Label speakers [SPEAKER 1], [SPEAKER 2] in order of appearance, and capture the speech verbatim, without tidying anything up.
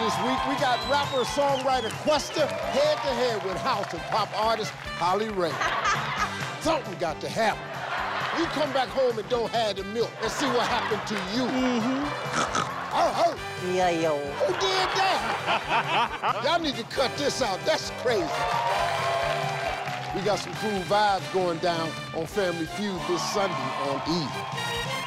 [SPEAKER 1] this week. We got rapper, songwriter Questa head-to-head with house and pop artist Holly Ray. Something got to happen. You come back home and don't have the milk. Let's see what happened to you.
[SPEAKER 2] Mm-hmm.
[SPEAKER 1] Oh, oh.
[SPEAKER 2] Yeah, yo.
[SPEAKER 1] Who did that? Y'all need to cut this out. That's crazy. We got some cool vibes going down on Family Feud this Sunday on E!